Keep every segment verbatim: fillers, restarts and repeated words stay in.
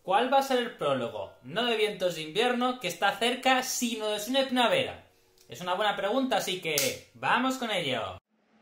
¿Cuál va a ser el prólogo? No de Vientos de Invierno, que está cerca, sino de Sueño de Primavera. Es una buena pregunta, así que ¡vamos con ello!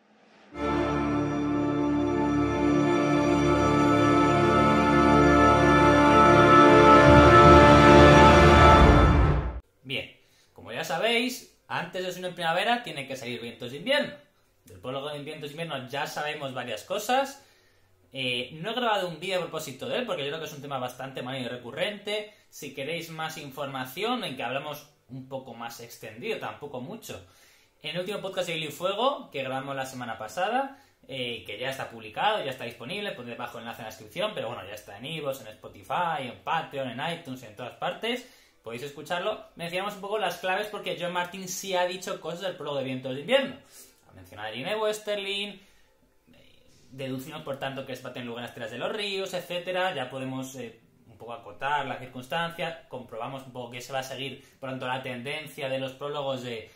Bien, como ya sabéis, antes de Sueño de Primavera tiene que salir Vientos de Invierno. Del prólogo de Vientos de Invierno ya sabemos varias cosas. Eh, no he grabado un vídeo a propósito de él, porque yo creo que es un tema bastante mal y recurrente. Si queréis más información, en que hablamos un poco más extendido, tampoco mucho, en el último podcast de Hielo y Fuego, que grabamos la semana pasada, eh, que ya está publicado, ya está disponible, pondré debajo el enlace en la descripción, pero bueno, ya está en iVoox, en Spotify, en Patreon, en iTunes, en todas partes. Podéis escucharlo. Mencionamos un poco las claves porque John Martin sí ha dicho cosas del prólogo de Vientos de Invierno. Ha mencionado a Irene Westerling, deducimos por tanto que va a tener lugar en las Estrellas de los Ríos, etcétera. Ya podemos eh, un poco acotar las circunstancias, comprobamos un poco que se va a seguir por tanto la tendencia de los prólogos de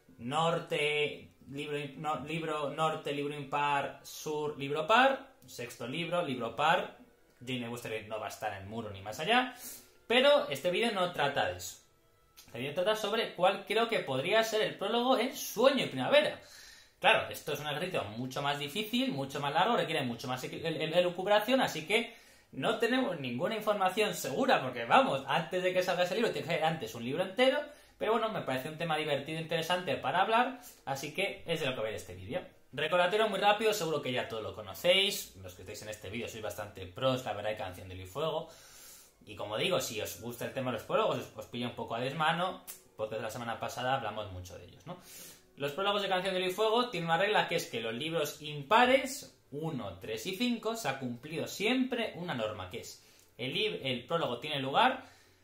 norte, libro, no, libro norte, libro impar, sur, libro par, sexto libro, libro par. Irene Westerling no va a estar en el muro ni más allá. Pero este vídeo no trata de eso. Este vídeo trata sobre cuál creo que podría ser el prólogo en Sueño de Primavera. Claro, esto es un ejercicio mucho más difícil, mucho más largo, requiere mucho más elucubración, así que no tenemos ninguna información segura, porque vamos, antes de que salga ese libro, tiene que ser antes un libro entero, pero bueno, me parece un tema divertido e interesante para hablar, así que es de lo que va a ir este vídeo. Recordatorio muy rápido, seguro que ya todos lo conocéis, los que estáis en este vídeo sois bastante pros, la verdad, de Canción de Hielo y Fuego. Y como digo, si os gusta el tema de los prólogos, os, os pilla un poco a desmano, porque de la semana pasada hablamos mucho de ellos, ¿no? Los prólogos de Canción de Hielo y Fuego tienen una regla que es que los libros impares, uno, tres y cinco, se ha cumplido siempre una norma, que es el, el prólogo tiene lugar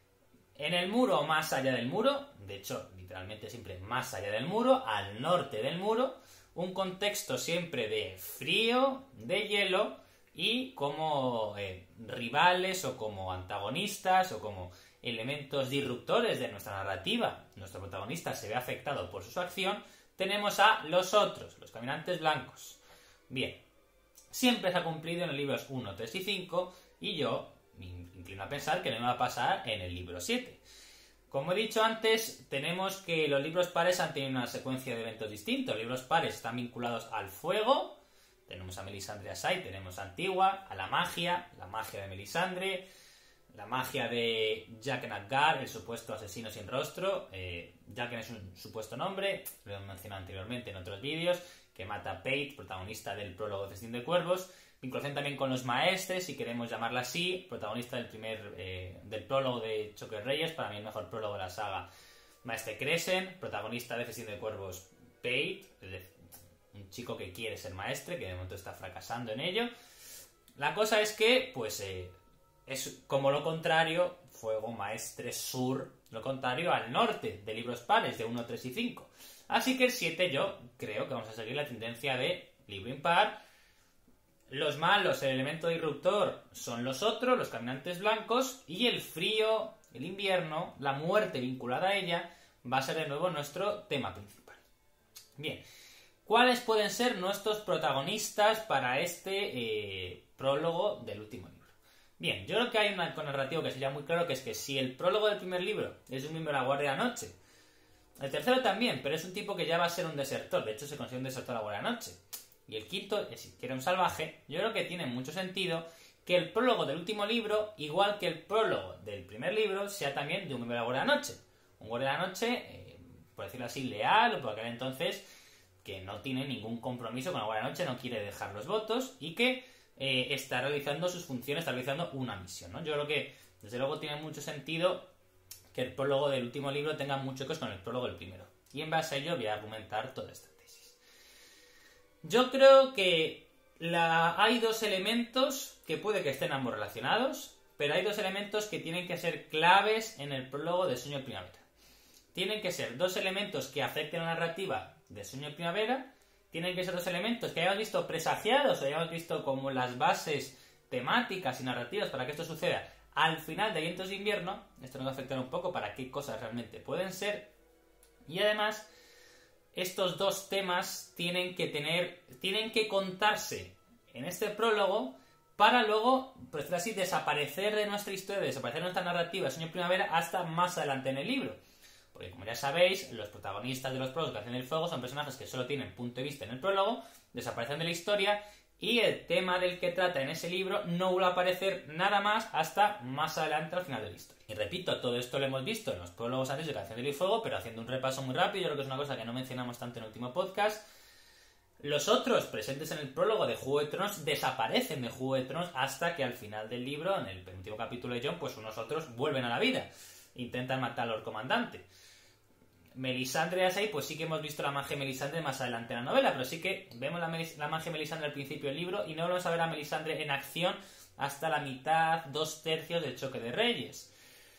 en el muro o más allá del muro, de hecho, literalmente siempre más allá del muro, al norte del muro, un contexto siempre de frío, de hielo, y como eh, rivales o como antagonistas o como elementos disruptores de nuestra narrativa, nuestro protagonista se ve afectado por su acción, tenemos a los otros, los caminantes blancos. Bien, siempre se ha cumplido en los libros uno, tres y cinco, y yo me inclino a pensar que no me va a pasar en el libro siete. Como he dicho antes, tenemos que los libros pares han tenido una secuencia de eventos distintos. Los libros pares están vinculados al fuego. Tenemos a Melisandre Asai, tenemos a Antigua, a la magia, la magia de Melisandre, la magia de Jaqen H'ghar, el supuesto asesino sin rostro. Eh, Jaqen es un supuesto nombre, lo he mencionado anteriormente en otros vídeos, que mata a Pate, protagonista del prólogo de Festín de Cuervos. Vinculación también con los maestres, si queremos llamarla así, protagonista del primer eh, del prólogo de Choque de Reyes, para mí el mejor prólogo de la saga, Maestre Cresen, protagonista de Festín de Cuervos, Pate, es decir, un chico que quiere ser maestre, que de momento está fracasando en ello. La cosa es que, pues, eh, es como lo contrario, fuego, maestre, sur, lo contrario al norte de libros pares de uno, tres y cinco. Así que el siete yo creo que vamos a seguir la tendencia de libro impar. Los malos, el elemento disruptor, son los otros, los caminantes blancos, y el frío, el invierno, la muerte vinculada a ella, va a ser de nuevo nuestro tema principal. Bien. ¿Cuáles pueden ser nuestros protagonistas para este eh, prólogo del último libro? Bien, yo creo que hay un arco narrativo que sería muy claro, que es que si el prólogo del primer libro es un miembro de la Guardia de la Noche, el tercero también, pero es un tipo que ya va a ser un desertor, de hecho se considera un desertor de la Guardia de la Noche, y el quinto es que era un salvaje, yo creo que tiene mucho sentido que el prólogo del último libro, igual que el prólogo del primer libro, sea también de un miembro de la Guardia de la Noche. Un Guardia de la Noche, eh, por decirlo así, leal, o por aquel entonces, que no tiene ningún compromiso con la Guardia de la Noche, no quiere dejar los votos y que eh, está realizando sus funciones, está realizando una misión, ¿no? Yo creo que, desde luego, tiene mucho sentido que el prólogo del último libro tenga mucho que ver con el prólogo del primero. Y en base a ello voy a argumentar toda esta tesis. Yo creo que la... hay dos elementos que puede que estén ambos relacionados, pero hay dos elementos que tienen que ser claves en el prólogo de Sueño de Primavera. Tienen que ser dos elementos que afecten a la narrativa de Sueño de Primavera, tienen que ser dos elementos que hayamos visto presagiados o hayamos visto como las bases temáticas y narrativas para que esto suceda al final de Vientos de Invierno. Esto nos va a afectar un poco para qué cosas realmente pueden ser, y además estos dos temas tienen que tener, tienen que contarse en este prólogo para luego, por decirlo así, desaparecer de nuestra historia, desaparecer de nuestra narrativa, Sueño Primavera, hasta más adelante en el libro. Porque, como ya sabéis, los protagonistas de los prólogos que hacen el fuego son personajes que solo tienen punto de vista en el prólogo, desaparecen de la historia, y el tema del que trata en ese libro no vuelve a aparecer nada más hasta más adelante al final de la historia. Y repito, todo esto lo hemos visto en los prólogos antes de Canción del Fuego, pero haciendo un repaso muy rápido, yo creo que es una cosa que no mencionamos tanto en el último podcast. Los otros presentes en el prólogo de Juego de Tronos desaparecen de Juego de Tronos hasta que al final del libro, en el penúltimo capítulo de Jon, pues unos otros vuelven a la vida. Intentan matar al comandante. Melisandre y Asaí, pues sí que hemos visto la magia de Melisandre más adelante en la novela, pero sí que vemos la, la magia de Melisandre al principio del libro y no vamos a ver a Melisandre en acción hasta la mitad, dos tercios del Choque de Reyes.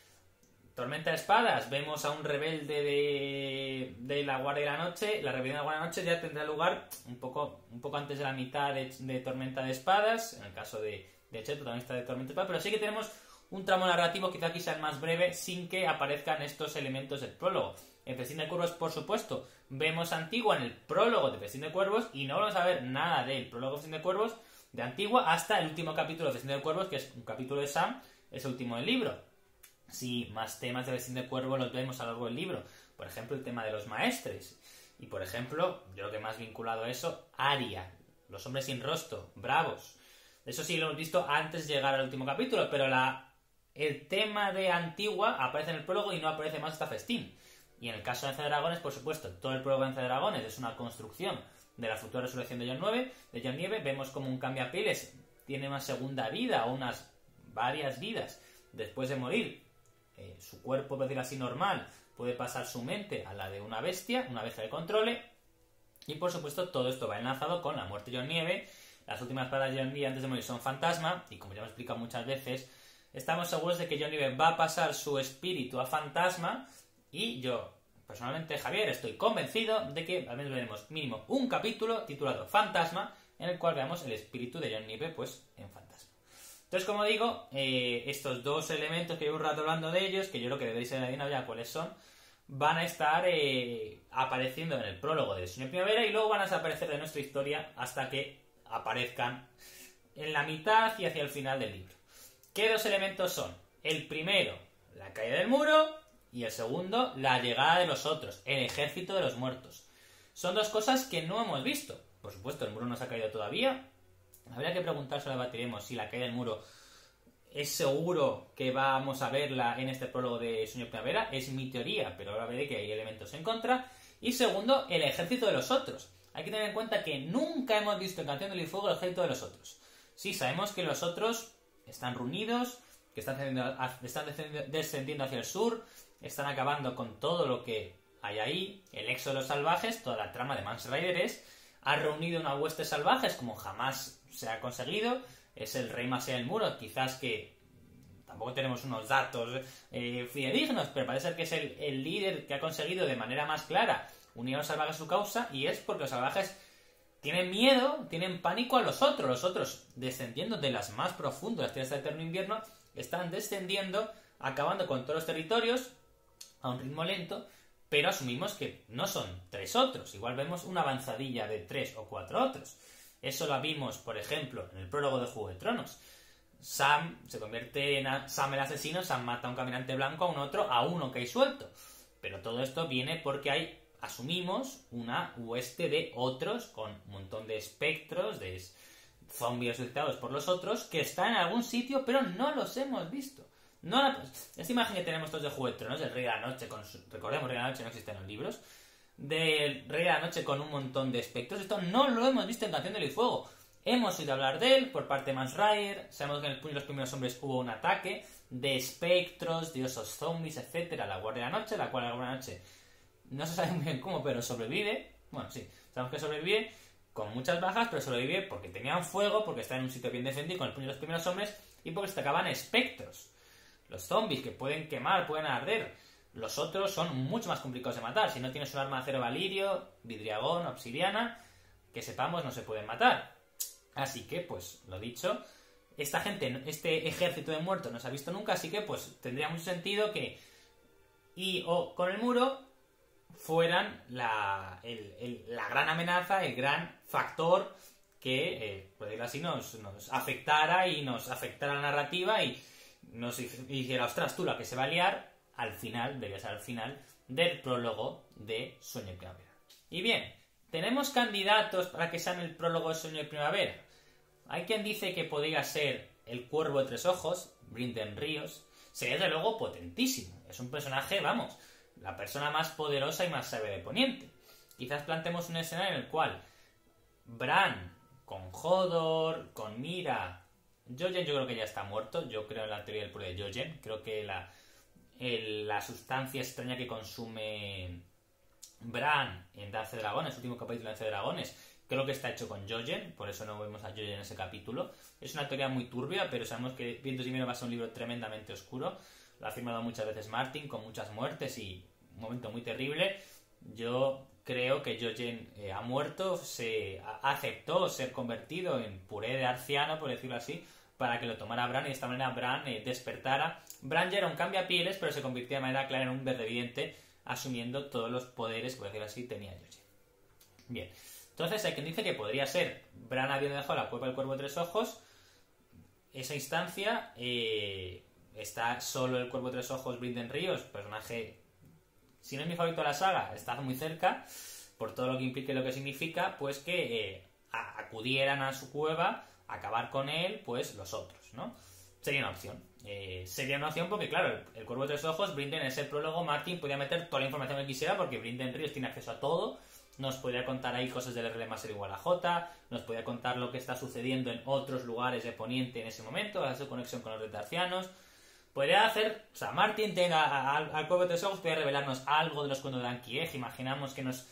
Tormenta de Espadas, vemos a un rebelde de, de la Guardia de la Noche. La rebelión de la Guardia de la Noche ya tendrá lugar un poco, un poco antes de la mitad de, de Tormenta de Espadas, en el caso de, de Chet, protagonista de Tormenta de Espadas, pero sí que tenemos un tramo narrativo, quizá aquí sea el más breve, sin que aparezcan estos elementos del prólogo. En Festín de Cuervos, por supuesto, vemos a Antigua en el prólogo de Festín de Cuervos y no vamos a ver nada del prólogo de Festín de Cuervos de Antigua hasta el último capítulo de Festín de Cuervos, que es un capítulo de Sam, es el último del libro. Sí, más temas de Festín de Cuervos los vemos a lo largo del libro. Por ejemplo, el tema de los maestres. Y, por ejemplo, yo creo que más vinculado a eso, Arya, los hombres sin rostro, bravos. Eso sí lo hemos visto antes de llegar al último capítulo, pero la, el tema de Antigua aparece en el prólogo y no aparece más hasta Festín. Y en el caso de Danza de Dragones, por supuesto, todo el prólogo de Danza de Dragones es una construcción de la futura resurrección de Jon nueve, de Jon Nieve. Vemos como un cambiapieles tiene una segunda vida o unas varias vidas después de morir. Eh, su cuerpo, por decirlo así, normal, puede pasar su mente a la de una bestia, una bestia de controle. Y por supuesto, todo esto va enlazado con la muerte de Jon Nieve. Las últimas palabras de Jon Nieve antes de morir son fantasma, y como ya hemos explicado muchas veces, estamos seguros de que Jon Nieve va a pasar su espíritu a fantasma. Y yo, personalmente, Javier, estoy convencido de que al menos veremos mínimo un capítulo titulado Fantasma, en el cual veamos el espíritu de Jon Nieve, pues, en fantasma. Entonces, como digo, eh, estos dos elementos que llevo un rato hablando de ellos, que yo creo que debéis saber ya cuáles son, van a estar eh, apareciendo en el prólogo de Sueño Primavera y luego van a desaparecer de nuestra historia hasta que aparezcan en la mitad y hacia el final del libro. ¿Qué dos elementos son? El primero, la caída del muro, y el segundo, la llegada de los otros, el ejército de los muertos. Son dos cosas que no hemos visto. Por supuesto, el muro no se ha caído todavía. Habría que preguntarse, lo debatiremos, si la caída del muro es seguro que vamos a verla en este prólogo de Sueño Primavera. Es mi teoría, pero ahora veré que hay elementos en contra. Y segundo, el ejército de los otros. Hay que tener en cuenta que nunca hemos visto en Canción del Fuego el ejército de los otros. Sí, sabemos que los otros están reunidos, que están descendiendo, están descendiendo hacia el sur, están acabando con todo lo que hay ahí, el éxodo de los salvajes, toda la trama de Mance Rayder es, ha reunido una hueste salvajes como jamás se ha conseguido, es el rey más allá del muro, quizás que tampoco tenemos unos datos eh, fidedignos, pero parece ser que es el, el líder que ha conseguido de manera más clara unir a los salvajes a su causa, y es porque los salvajes tienen miedo, tienen pánico a los otros, los otros descendiendo de las más profundas, las tierras del eterno invierno, están descendiendo, acabando con todos los territorios a un ritmo lento, pero asumimos que no son tres otros, igual vemos una avanzadilla de tres o cuatro otros. Eso lo vimos, por ejemplo, en el prólogo de Juego de Tronos. Sam se convierte en Sam el asesino, Sam mata a un caminante blanco, a un otro, a uno que hay suelto. Pero todo esto viene porque hay, asumimos, una hueste de otros con un montón de espectros, de zombies resucitados por los otros, que están en algún sitio, pero no los hemos visto. No la, esta imagen que tenemos todos de Juego de Tronos, del Rey de la Noche, con su, recordemos, Rey de la Noche no existe en los libros, del Rey de la Noche con un montón de espectros, esto no lo hemos visto en Canción del Fuego. Hemos oído hablar de él por parte de Mance Rayder, sabemos que en el Puño de los Primeros Hombres hubo un ataque de espectros, de osos zombies, etcétera, la Guardia de la Noche, la cual la Guardia de la Noche no se sabe muy bien cómo, pero sobrevive. Bueno, sí, sabemos que sobrevive con muchas bajas, pero sobrevive porque tenían fuego, porque está en un sitio bien defendido con el Puño de los Primeros Hombres y porque se atacaban espectros. Los zombies que pueden quemar, pueden arder. Los otros son mucho más complicados de matar. Si no tienes un arma de acero valirio, vidriagón, obsidiana, que sepamos no se pueden matar. Así que, pues, lo dicho, esta gente, este ejército de muertos no se ha visto nunca, así que, pues, tendría mucho sentido que y o con el muro fueran la, el, el, la gran amenaza, el gran factor que, eh, por decirlo así, nos, nos afectara y nos afectara la narrativa y nos dijera, ostras, tú la que se va a liar al final, debería ser al final, del prólogo de Sueño de Primavera. Y bien, ¿tenemos candidatos para que sean el prólogo de Sueño de Primavera? Hay quien dice que podría ser el Cuervo de Tres Ojos, Brynden Ríos. Sería desde luego potentísimo. Es un personaje, vamos, la persona más poderosa y más sabia de Poniente. Quizás planteemos un escenario en el cual Bran, con Hodor, con Mira... Jojen yo creo que ya está muerto. Yo creo en la teoría del poder de Jojen. Creo que la, el, la sustancia extraña que consume Bran en Danza de Dragones, el último capítulo de Danza de Dragones, creo que está hecho con Jojen, por eso no vemos a Jojen en ese capítulo. Es una teoría muy turbia, pero sabemos que Vientos de Invierno va a ser un libro tremendamente oscuro. Lo ha afirmado muchas veces Martin, con muchas muertes y un momento muy terrible. Yo creo que Jojen eh, ha muerto, se a, aceptó ser convertido en puré de arciano, por decirlo así, para que lo tomara Bran y de esta manera Bran eh, despertara. Bran ya era un cambiapieles, pero se convirtió de manera clara en un verdevidiente, asumiendo todos los poderes, por decirlo así, tenía Jojen. Bien. Entonces hay quien dice que podría ser Bran habiendo dejado la cueva del Cuervo de Tres Ojos. Esa instancia eh, está solo el Cuervo de Tres Ojos, Brynden Ríos, personaje, si no es mi favorito de la saga, está muy cerca, por todo lo que implica y lo que significa, pues que eh, a, acudieran a su cueva, a acabar con él, pues los otros, ¿no? Sería una opción. Eh, sería una opción porque, claro, el, el Cuervo de Tres Ojos, Brynden, en ese prólogo, Martin podía meter toda la información que quisiera porque Brynden Ríos tiene acceso a todo. Nos podría contar ahí cosas del R más ser igual a J, nos podría contar lo que está sucediendo en otros lugares de Poniente en ese momento, hacer su conexión con los retarcianos. Podría hacer, o sea, Martin tenga al, al Cuervo de Tres Ojos, podría revelarnos algo de los cuentos de Ankiej, imaginamos que nos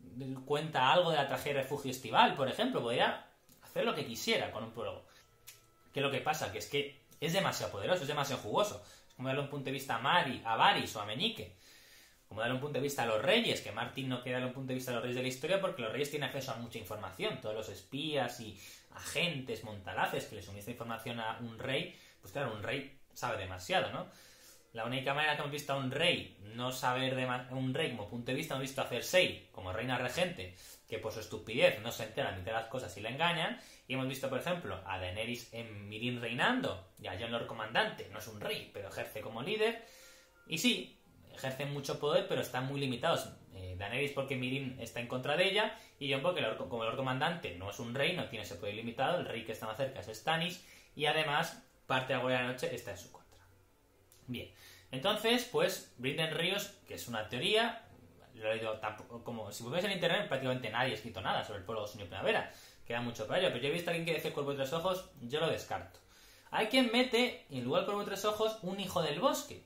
cuenta algo de la tragedia de Refugio Estival, por ejemplo, podría hacer lo que quisiera con un prólogo. ¿Qué es lo que pasa? Que es que es demasiado poderoso, es demasiado jugoso. Es como darle un punto de vista a Mari, a Varys o a Meñique. Como darle un punto de vista a los reyes, que Martin no quiere darle un punto de vista a los reyes de la historia porque los reyes tienen acceso a mucha información. Todos los espías y agentes, montalaces que le suministran información a un rey, pues claro, un rey sabe demasiado, ¿no? La única manera que hemos visto a un rey no saber de un rey como punto de vista, hemos visto a Cersei como reina regente, que por su estupidez no se entera de mitad de las cosas y la engañan, y hemos visto, por ejemplo, a Daenerys en Meereen reinando, y a Jon Lord comandante, no es un rey, pero ejerce como líder, y sí, ejercen mucho poder, pero están muy limitados. Eh, Daenerys porque Meereen está en contra de ella, y Jon porque Lord, como Lord Comandante no es un rey, no tiene ese poder limitado, el rey que está más cerca es Stannis, y además parte de la Guardia de la Noche está en su contra. Bien, entonces, pues, Brynden Ríos, que es una teoría, lo he leído tampoco, como si buscáis en internet, prácticamente nadie ha escrito nada sobre el prólogo de Sueño de Primavera, queda mucho para ello, pero yo he visto a alguien que dice el Cuervo de Tres Ojos, yo lo descarto. Hay quien mete, en lugar del Cuervo de Tres Ojos, un hijo del bosque.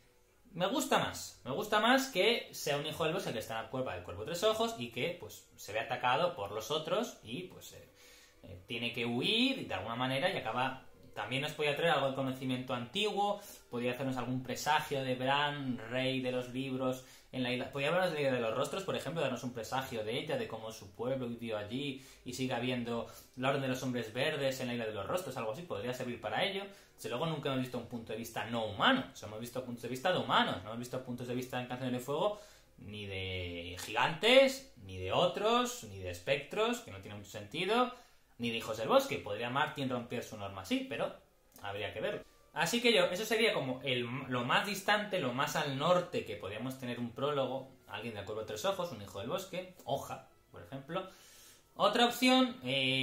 Me gusta más, me gusta más que sea un hijo del bosque que está en la cueva del Cuervo de Tres Ojos y que pues se ve atacado por los otros y pues eh, eh, tiene que huir de alguna manera y acaba... También nos podía traer algo de conocimiento antiguo, podría hacernos algún presagio de Bran, rey de los libros en la isla. Podría hablarnos de la isla de los rostros, por ejemplo, darnos un presagio de ella, de cómo su pueblo vivió allí y sigue habiendo la orden de los hombres verdes en la isla de los rostros, algo así, podría servir para ello. Desde luego nunca hemos visto un punto de vista no humano, o sea, hemos visto puntos de vista de humanos, no hemos visto puntos de vista en Canciones de Fuego ni de gigantes, ni de otros, ni de espectros, que no tiene mucho sentido, ni de hijos del bosque. Podría Martin romper su norma así, pero habría que verlo. Así que yo, eso sería como el, lo más distante, lo más al norte que podríamos tener un prólogo, alguien del Cuervo de Tres Ojos, un hijo del bosque, Hoja, por ejemplo. Otra opción,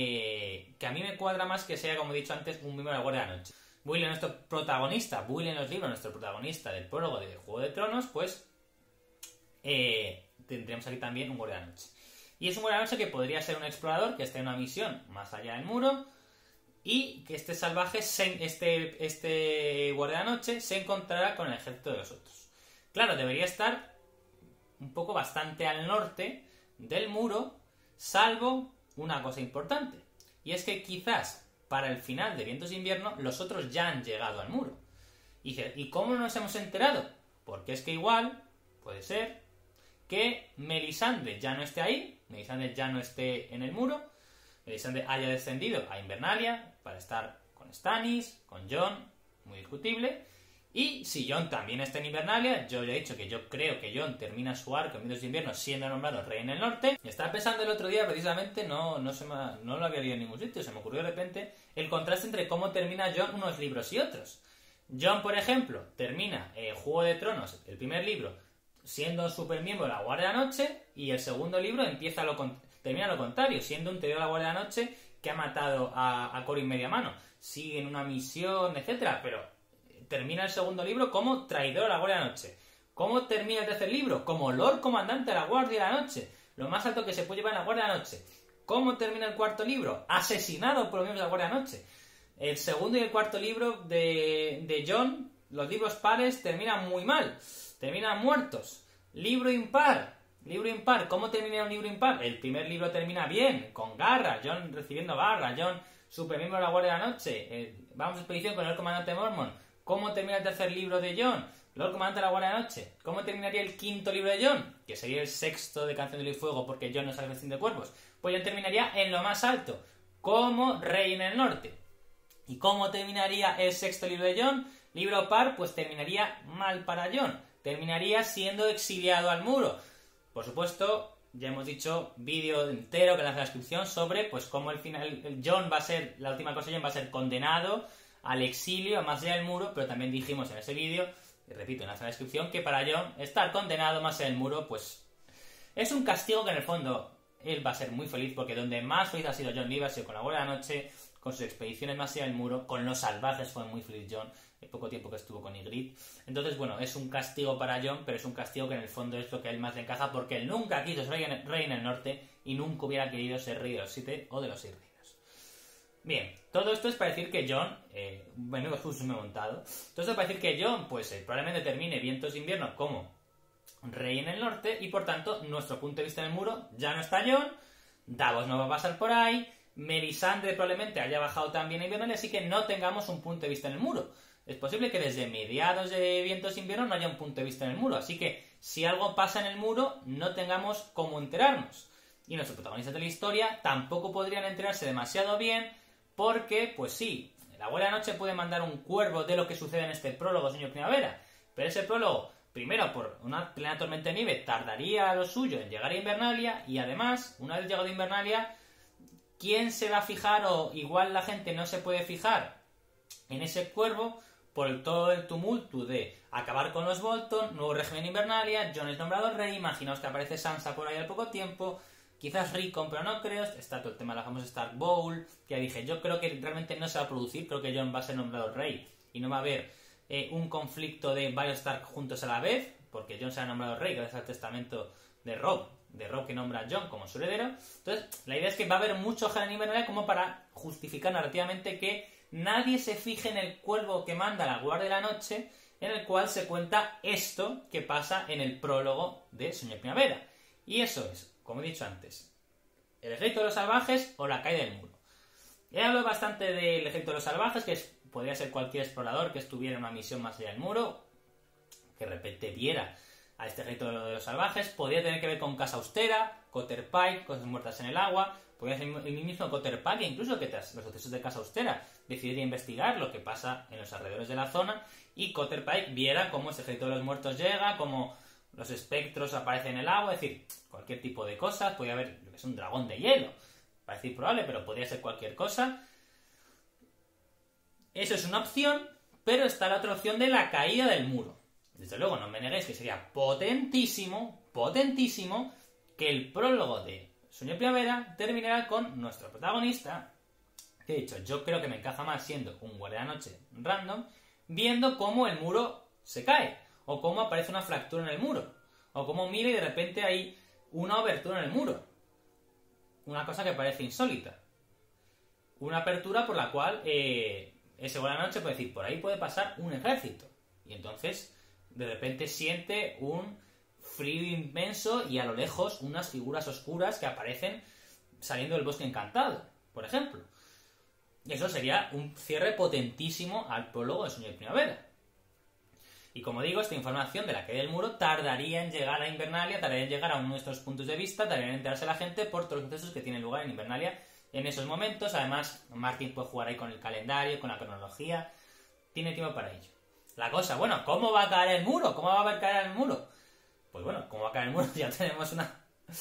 eh, que a mí me cuadra más que sea, como he dicho antes, un miembro de la Guardia de la Noche. William, nuestro protagonista, William en los libros, nuestro protagonista del prólogo de Juego de Tronos, pues eh, tendríamos aquí también un Guardia de la Noche. Y es un Guardia de la Noche que podría ser un explorador que esté en una misión más allá del muro y que este salvaje, se, este, este Guardia de la Noche, se encontrará con el ejército de los otros. Claro, debería estar un poco bastante al norte del muro, salvo una cosa importante. Y es que quizás para el final de Vientos de Invierno los otros ya han llegado al muro. Y, ¿y cómo nos hemos enterado? Porque es que igual, puede ser, que Melisandre ya no esté ahí, Melisandre ya no esté en el muro, Melisandre haya descendido a Invernalia para estar con Stannis, con Jon, muy discutible, Y si Jon también está en Invernalia, yo ya he dicho que yo creo que Jon termina su arco en Vientos de Invierno siendo nombrado Rey en el Norte. Y estaba pensando el otro día, precisamente, no, no, se me, no lo había leído en ningún sitio, se me ocurrió de repente el contraste entre cómo termina Jon unos libros y otros. Jon, por ejemplo, termina eh, Juego de Tronos, el primer libro, siendo supermiembro de la Guardia de la Noche, y el segundo libro empieza lo con, termina lo contrario, siendo un teórico de la Guardia de la Noche que ha matado a, a Corin Mediamano. Sigue en una misión, etcétera, pero termina el segundo libro como traidor a la Guardia de la Noche. ¿Cómo termina el tercer libro? Como Lord Comandante de la Guardia de la Noche. Lo más alto que se puede llevar en la Guardia de la Noche. ¿Cómo termina el cuarto libro? Asesinado por los miembros de la Guardia de la Noche. El segundo y el cuarto libro de, de Jon, los libros pares, terminan muy mal. Terminan muertos. Libro impar. Libro impar. ¿Cómo termina un libro impar? El primer libro termina bien, con garra. Jon recibiendo garra. Jon, supermiembro de la Guardia de la Noche. Eh, vamos a expedición con el comandante Mormont. ¿Cómo termina el tercer libro de Jon? Lord Comandante de la Guardia de la Noche. ¿Cómo terminaría el quinto libro de Jon? Que sería el sexto de Canción de Hielo y Fuego, porque Jon no sale vestir de cuervos. Pues Jon terminaría en lo más alto, como Rey en el Norte. ¿Y cómo terminaría el sexto libro de Jon? Libro par, pues terminaría mal para Jon. Terminaría siendo exiliado al muro. Por supuesto, ya hemos dicho vídeo entero que lanza en la descripción sobre pues cómo el final, el Jon va a ser, la última cosa, Jon va a ser condenado al exilio, a más allá del muro, pero también dijimos en ese vídeo, y repito, en la descripción, que para Jon estar condenado más allá del muro, pues es un castigo que en el fondo él va a ser muy feliz, porque donde más feliz ha sido Jon Nieve ha sido con la Guardia de la Noche, con sus expediciones más allá del muro, con los salvajes fue muy feliz Jon, el poco tiempo que estuvo con Ygritte. Entonces, bueno, es un castigo para Jon, pero es un castigo que en el fondo es lo que a él más le encaja, porque él nunca quiso ser rey en, rey en el norte y nunca hubiera querido ser rey de los siete o de los seis reinos. Bien, todo esto es para decir que Jon, eh, menudo justo me he montado, todo esto es para decir que Jon, pues eh, probablemente termine Vientos de Invierno como rey en el norte, y por tanto, nuestro punto de vista en el muro, ya no está Jon, Davos no va a pasar por ahí, Melisandre probablemente haya bajado también en Invernalia, así que no tengamos un punto de vista en el muro. Es posible que desde mediados de Vientos de Invierno no haya un punto de vista en el muro, así que si algo pasa en el muro, no tengamos cómo enterarnos. Y nuestros protagonistas de la historia tampoco podrían enterarse demasiado bien, porque, pues sí, la Guardia de la Noche puede mandar un cuervo de lo que sucede en este prólogo, señor Primavera, pero ese prólogo, primero, por una plena tormenta de nieve, tardaría lo suyo en llegar a Invernalia, y además, una vez llegado a Invernalia, ¿quién se va a fijar, o igual la gente no se puede fijar en ese cuervo por el, todo el tumulto de acabar con los Bolton, nuevo régimen en Invernalia, Jon es nombrado rey, imaginaos que aparece Sansa por ahí al poco tiempo, quizás Rickon, pero no creo, está todo el tema de la famosa Stark Bowl, que ya dije, yo creo que realmente no se va a producir, creo que Jon va a ser nombrado rey, y no va a haber eh, un conflicto de varios Stark juntos a la vez, porque Jon se ha nombrado rey gracias al testamento de Robb, de Robb que nombra a Jon como su heredero. Entonces, la idea es que va a haber mucho Jalán Invernalia como para justificar narrativamente que nadie se fije en el cuervo que manda la Guardia de la Noche, en el cual se cuenta esto que pasa en el prólogo de Señor Primavera. Y eso es, como he dicho antes, el ejército de los salvajes o la caída del muro. He hablado bastante del ejército de los salvajes, que es, podría ser cualquier explorador que estuviera en una misión más allá del muro, que de repente viera a este ejército de los salvajes. Podría tener que ver con Casa Austera, Cotter Pike, Cosas Muertas en el Agua. Podría ser el mismo Cotter Pike, incluso que tras los sucesos de Casa Austera decidiera investigar lo que pasa en los alrededores de la zona, y Cotter Pike viera cómo ese ejército de los muertos llega, cómo los espectros aparecen en el agua, es decir, cualquier tipo de cosas. Podría haber, lo que es un dragón de hielo, parece improbable, pero podría ser cualquier cosa. Eso es una opción, pero está la otra opción de la caída del muro. Desde luego, no me neguéis que sería potentísimo, potentísimo, que el prólogo de Sueño de Primavera terminara con nuestro protagonista, que he dicho, yo creo que me encaja más siendo un guardia de la noche random, viendo cómo el muro se cae, o cómo aparece una fractura en el muro, o cómo mira y de repente hay una abertura en el muro. Una cosa que parece insólita. Una apertura por la cual eh, ese guardia de la noche puede decir, por ahí puede pasar un ejército. Y entonces, de repente siente un frío inmenso y a lo lejos unas figuras oscuras que aparecen saliendo del bosque encantado, por ejemplo. Y eso sería un cierre potentísimo al prólogo de Sueño de Primavera. Y como digo, esta información de la caída del muro tardaría en llegar a Invernalia, tardaría en llegar a uno de nuestros puntos de vista, tardaría en enterarse la gente por todos los sucesos que tienen lugar en Invernalia en esos momentos. Además, Martin puede jugar ahí con el calendario, con la cronología, tiene tiempo para ello. la cosa, bueno, ¿cómo va a caer el muro? ¿Cómo va a caer el muro? Pues bueno, ¿cómo va a caer el muro? Ya tenemos una,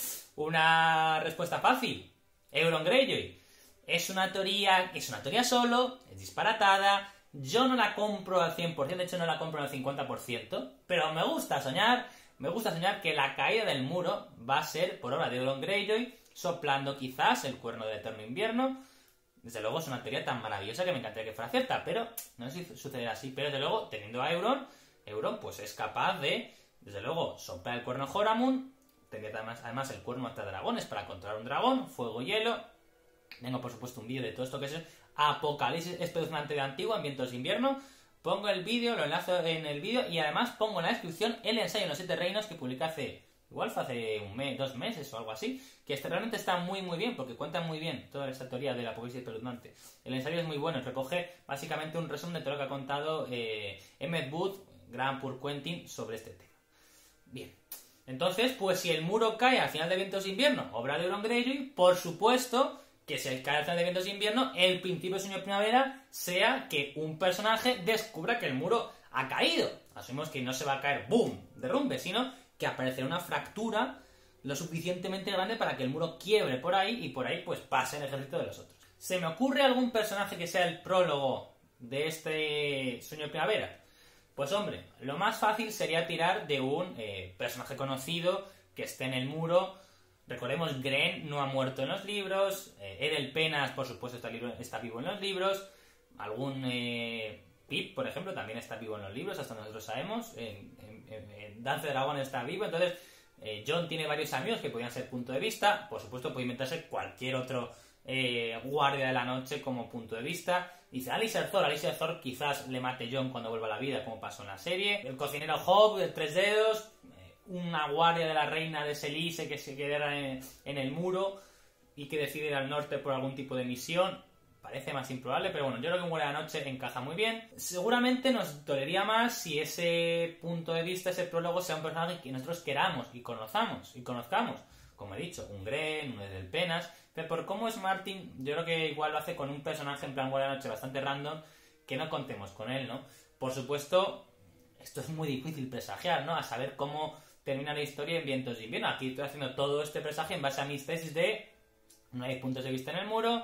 una respuesta fácil. Euron Greyjoy. Es una teoría, es una teoría solo, es disparatada, yo no la compro al cien por ciento, de hecho no la compro al cincuenta por ciento, pero me gusta soñar, me gusta soñar que la caída del muro va a ser por obra de Euron Greyjoy, soplando quizás el cuerno del eterno invierno. Desde luego es una teoría tan maravillosa que me encantaría que fuera cierta, pero no sé si sucederá así, pero desde luego, teniendo a Euron, Euron pues es capaz de, desde luego, soplar el cuerno Joramun, tendría además, además el cuerno hasta dragones para controlar un dragón, fuego y hielo. Tengo por supuesto un vídeo de todo esto que es Apocalipsis espeluznante de Antigua en Vientos de Invierno. Pongo el vídeo, lo enlazo en el vídeo y además pongo en la descripción el ensayo en los siete reinos que publiqué hace, igual fue hace un mes, dos meses o algo así, que este realmente está muy muy bien porque cuenta muy bien toda esta teoría del Apocalipsis espeluznante. El ensayo es muy bueno, recoge básicamente un resumen de todo lo que ha contado eh, Emmett Booth, Graham Pur Quentin sobre este tema. Bien. Entonces, pues si el muro cae al final de Vientos de Invierno, obra de Euron Greyjoy, por supuesto que si cae al final de Vientos de Invierno, el principio de Sueño de Primavera sea que un personaje descubra que el muro ha caído. Asumimos que no se va a caer, ¡boom!, derrumbe, sino que aparecerá una fractura lo suficientemente grande para que el muro quiebre por ahí y por ahí pues pase el ejército de los otros. ¿Se me ocurre algún personaje que sea el prólogo de este Sueño de Primavera? Pues hombre, lo más fácil sería tirar de un eh, personaje conocido que esté en el muro. Recordemos, Gren no ha muerto en los libros, eh, Edel Penas, por supuesto, está, libro, está vivo en los libros, algún eh, Pip, por ejemplo, también está vivo en los libros, hasta nosotros sabemos, en, en, en, en Danza de Dragones está vivo, entonces eh, Jon tiene varios amigos que podrían ser punto de vista, por supuesto puede inventarse cualquier otro eh, guardia de la noche como punto de vista. Dice, Alistair Thor, Alistair Thor quizás le mate Jon cuando vuelva a la vida, como pasó en la serie. El cocinero Hobb, de tres dedos, una guardia de la reina de Selise que se quedara en, en el muro y que decide ir al norte por algún tipo de misión. Parece más improbable, pero bueno, yo creo que un guardia de la noche encaja muy bien. Seguramente nos dolería más si ese punto de vista, ese prólogo, sea un personaje que nosotros queramos y conozcamos, y conozcamos. Como he dicho, un Gren, un Edel Penas, pero por cómo es Martin, yo creo que igual lo hace con un personaje en plan guardia de la noche bastante random, que no contemos con él, ¿no? Por supuesto, esto es muy difícil presagiar, ¿no? A saber cómo termina la historia en Vientos de Invierno. Aquí estoy haciendo todo este presagio en base a mis tesis de no hay puntos de vista en el muro,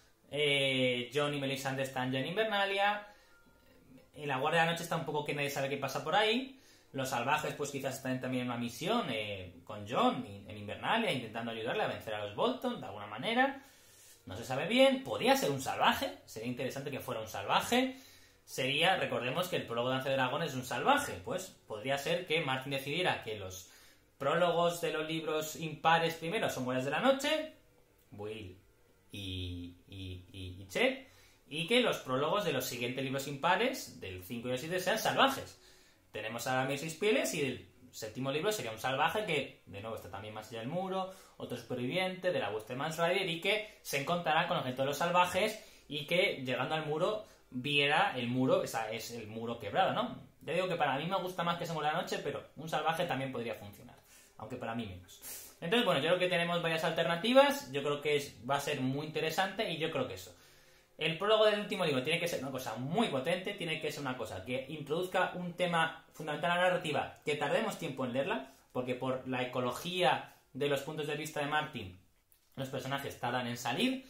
eh, Jon y Melisandre están ya en Invernalia, en la Guardia de la Noche está un poco que nadie sabe qué pasa por ahí, los salvajes pues quizás están también en una misión eh, con Jon en Invernalia intentando ayudarle a vencer a los Bolton de alguna manera, no se sabe bien, podría ser un salvaje, sería interesante que fuera un salvaje. Sería, recordemos que el prólogo de Danza de Dragones es un salvaje, pues podría ser que Martin decidiera que los prólogos de los libros impares primero son Guardias de la Noche, Will y, y, y, y Chet, y que los prólogos de los siguientes libros impares, del cinco y el siete, sean salvajes. Tenemos a mis seis pieles y el séptimo libro sería un salvaje que, de nuevo, está también más allá del muro, otro superviviente de la Westerman's Rider y que se encontrará con objetos de los salvajes y que, llegando al muro, viera el muro, esa es el muro quebrado, ¿no? Ya digo que para mí me gusta más que se muera la noche, pero un salvaje también podría funcionar, aunque para mí menos. Entonces, bueno, yo creo que tenemos varias alternativas, yo creo que es, va a ser muy interesante y yo creo que eso. El prólogo del último libro tiene que ser una cosa muy potente, tiene que ser una cosa que introduzca un tema fundamental a la narrativa, que tardemos tiempo en leerla, porque por la ecología de los puntos de vista de Martin, los personajes tardan en salir,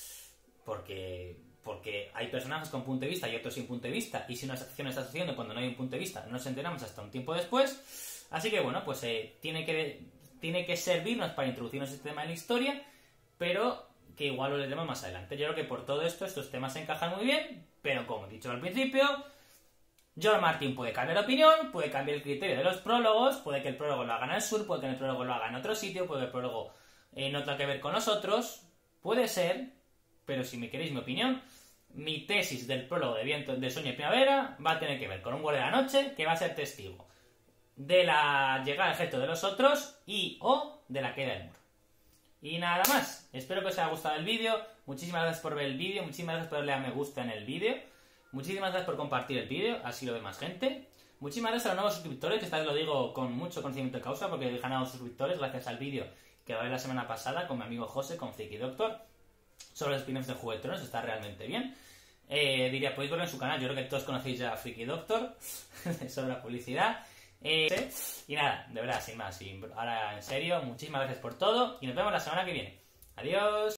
porque... porque hay personajes con punto de vista y otros sin punto de vista, y si una acción está sucediendo cuando no hay un punto de vista, no nos enteramos hasta un tiempo después. Así que bueno, pues eh, tiene que tiene que servirnos para introducirnos este tema en la historia, pero que igual lo leeremos más adelante. Yo creo que por todo esto, estos temas se encajan muy bien, pero como he dicho al principio, George Martin puede cambiar de opinión, puede cambiar el criterio de los prólogos, puede que el prólogo lo haga en el sur, puede que el prólogo lo haga en otro sitio, puede que el prólogo eh, no tenga que ver con nosotros, puede ser, pero si me queréis mi opinión, mi tesis del prólogo de Viento de Sueño y Primavera va a tener que ver con un guardia de la noche que va a ser testigo de la llegada al ejército de los otros y o de la caída del muro. Y nada más, espero que os haya gustado el vídeo, muchísimas gracias por ver el vídeo, muchísimas gracias por darle a me gusta en el vídeo, muchísimas gracias por compartir el vídeo, así lo ve más gente, muchísimas gracias a los nuevos suscriptores, que esta vez lo digo con mucho conocimiento de causa porque he ganado suscriptores gracias al vídeo que grabé la semana pasada con mi amigo José, con Friki Doctor, sobre los spin-offs de Juego de Tronos, está realmente bien. Eh, diría, podéis verlo en su canal, yo creo que todos conocéis ya a Freaky Doctor, sobre la publicidad. Eh, y nada, de verdad, sin más, sin, ahora en serio, muchísimas gracias por todo y nos vemos la semana que viene. Adiós.